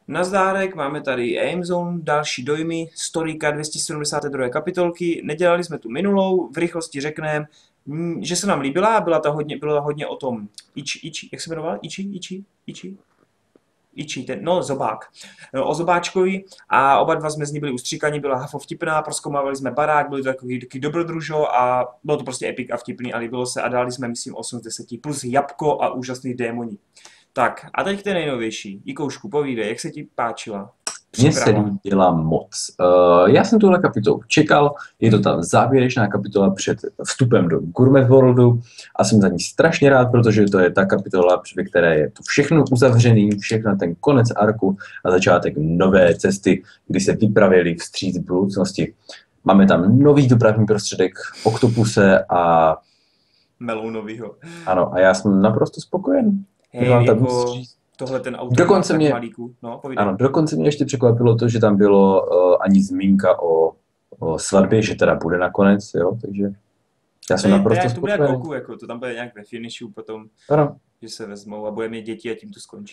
Nazdárek, máme tady Aim Zone, další dojmy, Storyka 272. kapitolky. Nedělali jsme tu minulou, v rychlosti řekneme, že se nám líbila, byla hodně o tom jak se jmenoval? Ichi, no zobák. No, o zobáčkovi a oba dva jsme z ní byli ustříkaní, byla hafo vtipná, prozkoumávali jsme barák, byli to takový dobrodružo a bylo to prostě epic a vtipný a líbilo se a dali jsme, myslím, 8 z 10 plus jabko a úžasný démoni. Tak a teď k té nejnovější. Ikoušku, povídej, jak se ti páčila Mně se příprava? líbila moc. Já jsem tuhle kapitolu čekal, je to ta závěrečná kapitola před vstupem do Gourmet Worldu a jsem za ní strašně rád, protože to je ta kapitola, ve které je to všechno uzavřený, všechno ten konec arku a začátek nové cesty, kdy se vypravili vstříc budoucnosti. Máme tam nový dopravní prostředek, Oktopuse a Melounovýho. ano, a já jsem naprosto spokojen. Hej, jako tohle ten autor má Dokonce tak mě, malíku. No, povídej. ano, dokonce mě ještě překvapilo to, že tam bylo ani zmínka o svatbě, že teda bude nakonec, jo, takže já jsem naprosto To bude jak spokojený. Goku, jako, to tam bude nějak ve finishu potom, Ano, že se vezmou a bude mít děti a tím to skončí.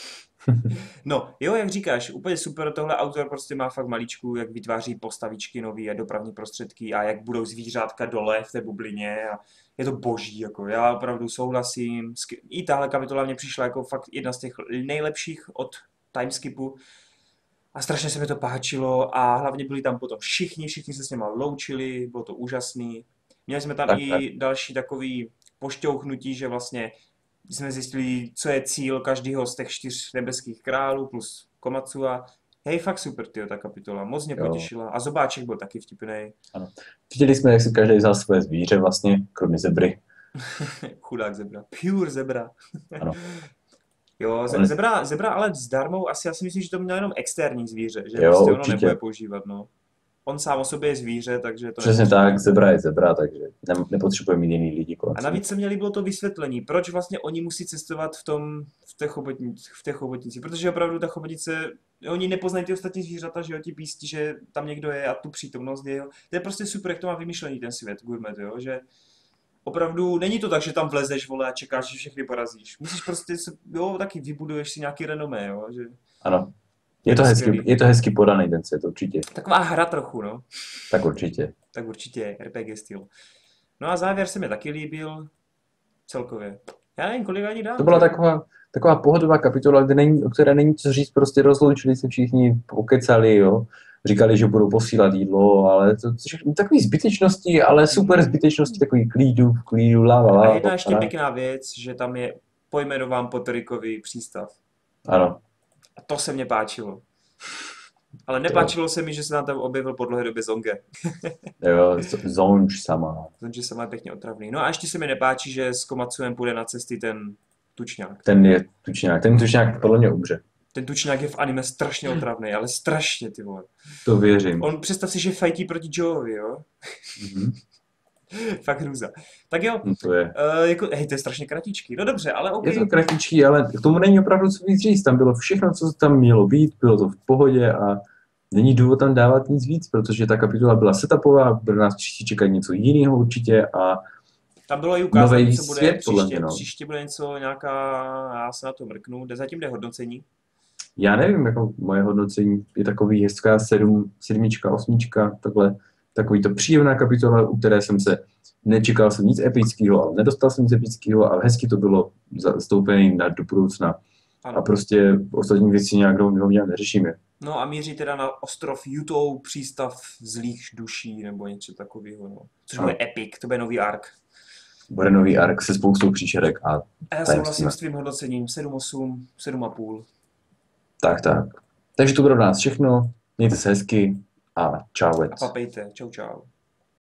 No, jo, jak říkáš, úplně super, tohle autor prostě má fakt malíčku, jak vytváří postavičky nový a dopravní prostředky a jak budou zvířátka dole v té bublině a je to boží, jako já opravdu souhlasím. I tahle kapitola mě přišla jako fakt jedna z těch nejlepších od Timeskipu a strašně se mi to páčilo a hlavně byli tam potom všichni se s něma loučili, bylo to úžasný. Měli jsme tam tak, tak. i další takový pošťouchnutí, že vlastně jsme zjistili, co je cíl každého z těch 4 nebeských králů plus Komatsua. Hej, fakt super, tyjo, ta kapitola, moc mě Jo, potěšila. A Zobáček byl taky vtipný. ano. Viděli jsme, jak si každý vzal svoje zvíře vlastně, kromě zebry. Chudák zebra. Pure zebra. Ano. Jo, On, zebra ale zdarmou, asi já si myslím, že to měl jenom externí zvíře, že jo, prostě ono nebude určitě. používat, no. On sám o sobě je zvíře, takže to Přesně nepotřebuje. tak, zebra je zebra, takže nepotřebuje mít jiný lidi kolem A sebe. navíc se mě líbilo to vysvětlení, proč vlastně oni musí cestovat v té chobotnici, protože opravdu ta chobotnice, oni nepoznají ty ostatní zvířata, že jo, ti pístí, že tam někdo je a tu přítomnost je, jo. To je prostě super, jak to má vymyšlený ten svět, Gourmet, jo, že opravdu není to tak, že tam vlezeš, vole, a čekáš, že všechny porazíš. Musíš prostě, jo, taky vybuduješ si nějaký renomé, jo, že Ano. je to skvělý. Je to hezky podaný ten svět, určitě. Taková hra trochu, no, Tak určitě. tak určitě RPG styl. No a závěr se mi taky líbil, celkově. Já nevím, kolik ani To dám, byla tyjo. taková pohodová kapitola, o které není co říct, prostě rozloučili se všichni, pokecali, jo. Říkali, že budou posílat jídlo, ale takový zbytečnosti, ale super zbytečnosti, takový klidu, A la, jedna ještě la. pěkná věc, že tam je pojmenován Potorikový přístav. Ano, A to se mně páčilo. Ale to, nepáčilo se mi, že se tam objevil po dlouhé době Zonge. jo, Zonž sama. Zonge se má pěkně otravný. No a ještě se mi nepáčí, že s Komatsuem půjde na cesty ten tučňák. Ten tučňák podle mě umře. Ten tučňák je v anime strašně otravný, ale strašně, ty vole. To věřím. Představ si, že fajtí proti Joeovi, jo? Mhm. Fakt hrůza. Tak jo, No to je. hej, to je strašně kratičký. No dobře, ale OK. Je to kratičký, ale k tomu není opravdu co víc říct. Tam bylo všechno, co tam mělo být, bylo to v pohodě a není důvod tam dávat nic víc, protože ta kapitola byla setupová, bude nás příště čekat něco jiného určitě a Tam bylo i ukázané, nový co bude svět, podle mě, příště. no. Příště bude něco, já se na to mrknu. Zatím jde hodnocení. Já nevím, jako moje hodnocení je takový hezká 7, 8, takhle, takový to příjemná kapitola, u které jsem se nečekal jsem nic epického, ale nedostal jsem nic epického, ale hezky to bylo zastoupené do budoucna. A Ano. prostě ostatní věci nějak nějak neřešíme. No a míří teda na ostrov Jutou, přístav zlých duší, nebo něco takového, no. Což bude Ano. epic, to bude nový ark. Bude nový ark se spoustou příšerek a A já tajemství. souhlasím s tvým hodnocením 7,8, 7,5. Tak. Takže to bylo od nás všechno. Mějte se hezky a čau. A papejte, čau čau.